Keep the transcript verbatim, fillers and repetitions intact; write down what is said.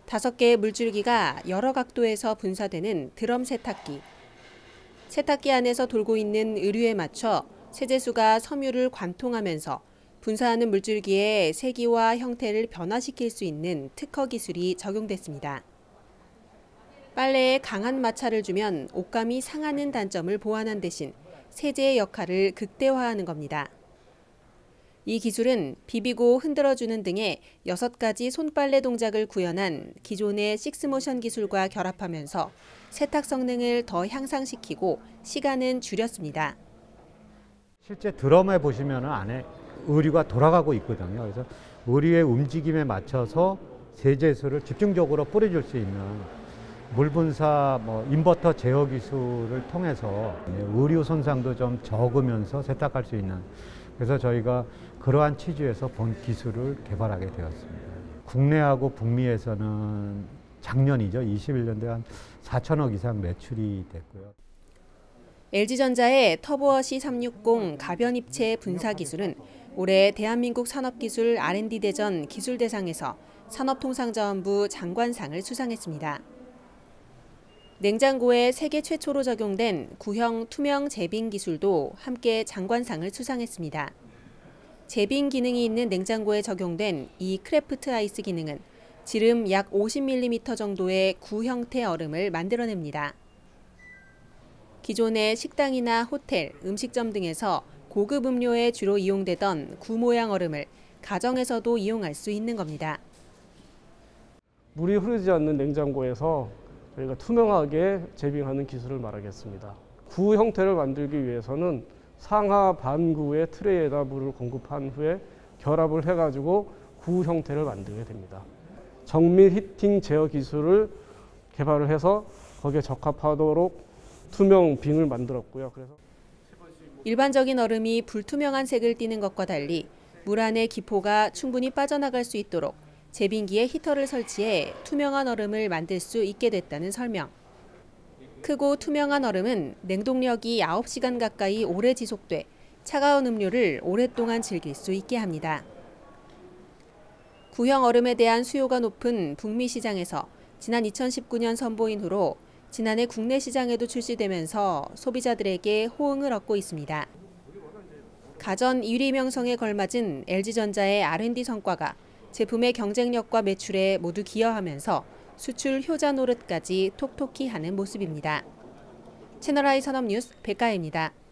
다섯 개의 물줄기가 여러 각도에서 분사되는 드럼 세탁기. 세탁기 안에서 돌고 있는 의류에 맞춰 세제수가 섬유를 관통하면서 분사하는 물줄기의 세기와 형태를 변화시킬 수 있는 특허 기술이 적용됐습니다. 빨래에 강한 마찰을 주면 옷감이 상하는 단점을 보완한 대신 세제의 역할을 극대화하는 겁니다. 이 기술은 비비고 흔들어주는 등의 여섯 가지 손빨래 동작을 구현한 기존의 식스모션 기술과 결합하면서 세탁 성능을 더 향상시키고 시간은 줄였습니다. 실제 드럼에 보시면 안에 의류가 돌아가고 있거든요. 그래서 의류의 움직임에 맞춰서 세제수를 집중적으로 뿌려줄 수 있는 물분사 뭐 인버터 제어 기술을 통해서 의류 손상도 좀 적으면서 세탁할 수 있는, 그래서 저희가 그러한 취지에서 본 기술을 개발하게 되었습니다. 국내하고 북미에서는 작년이죠. 이십일 년도에 한 사천억 이상 매출이 됐고요. 엘지전자의 터보워시 삼백육십 가변 입체 분사 기술은 올해 대한민국 산업기술 알 앤 디 대전 기술대상에서 산업통상자원부 장관상을 수상했습니다. 냉장고에 세계 최초로 적용된 구형 투명 제빙 기술도 함께 장관상을 수상했습니다. 제빙 기능이 있는 냉장고에 적용된 이 크래프트 아이스 기능은 지름 약 오십 밀리미터 정도의 구 형태 얼음을 만들어냅니다. 기존의 식당이나 호텔, 음식점 등에서 고급 음료에 주로 이용되던 구 모양 얼음을 가정에서도 이용할 수 있는 겁니다. 물이 흐르지 않는 냉장고에서 저희가 투명하게 제빙하는 기술을 말하겠습니다. 구 형태를 만들기 위해서는 상하 반구의 트레이에다 물을 공급한 후에 결합을 해가지고 구 형태를 만들게 됩니다. 정밀 히팅 제어 기술을 개발을 해서 거기에 적합하도록 투명 빙을 만들었고요. 그래서 일반적인 얼음이 불투명한 색을 띠는 것과 달리 물 안의 기포가 충분히 빠져나갈 수 있도록 제빙기에 히터를 설치해 투명한 얼음을 만들 수 있게 됐다는 설명. 크고 투명한 얼음은 냉동력이 아홉 시간 가까이 오래 지속돼 차가운 음료를 오랫동안 즐길 수 있게 합니다. 구형 얼음에 대한 수요가 높은 북미 시장에서 지난 이천십구 년 선보인 후로 지난해 국내 시장에도 출시되면서 소비자들에게 호응을 얻고 있습니다. 가전 일 위 명성에 걸맞은 엘지전자의 알 앤 디 성과가 제품의 경쟁력과 매출에 모두 기여하면서 수출 효자 노릇까지 톡톡히 하는 모습입니다. 채널아이 산업뉴스 백가혜입니다.